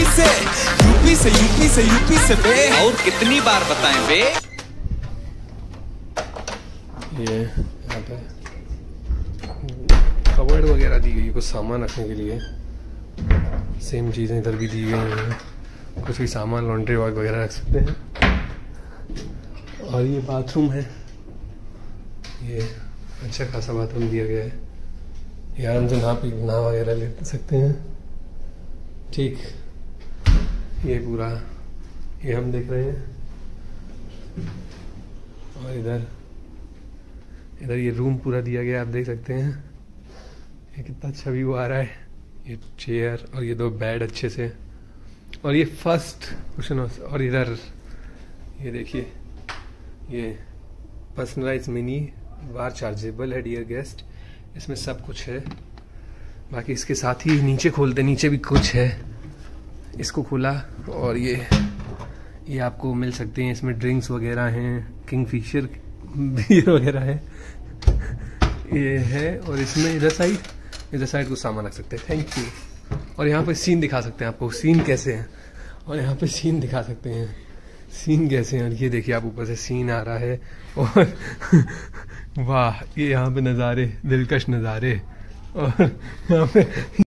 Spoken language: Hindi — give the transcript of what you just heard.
यूपी से बे। और कितनी बार बताएं बे। ये यहाँ पे कबर्ड वगैरह दी गई है कुछ सामान रखने के लिए। सेम चीज़ें इधर भी दी गई हैं, कुछ भी सामान लॉन्ड्री बैग वगैरह रख सकते हैं। और ये बाथरूम है, ये अच्छा खासा बाथरूम दिया गया है, ये आराम से नहा वगैरह ले सकते हैं। ठीक, ये पूरा ये हम देख रहे हैं। और इधर ये रूम पूरा दिया गया, आप देख सकते हैं। ये कितना अच्छा व्यू आ रहा है। ये चेयर और ये 2 बेड अच्छे से, और ये फर्स्ट क्वेश्चन। और इधर ये देखिए, ये पर्सनलाइज मिनी बार चार्जेबल है डियर गेस्ट, इसमें सब कुछ है। बाकी इसके साथ ही नीचे खोलते, नीचे भी कुछ है, इसको खोला और ये आपको मिल सकते हैं। इसमें ड्रिंक्स वगैरह हैं, किंगफिशर बियर वगैरह है, ये है। और इसमें इधर साइड कुछ सामान रख सकते हैं। Thank you. और यहाँ पे सीन दिखा सकते हैं आपको, सीन कैसे हैं। और यहाँ पे सीन दिखा सकते हैं, सीन कैसे हैं। ये देखिए, आप ऊपर से सीन आ रहा है। और वाह, ये यहाँ पे नज़ारे, दिलकश नज़ारे। और यहाँ पे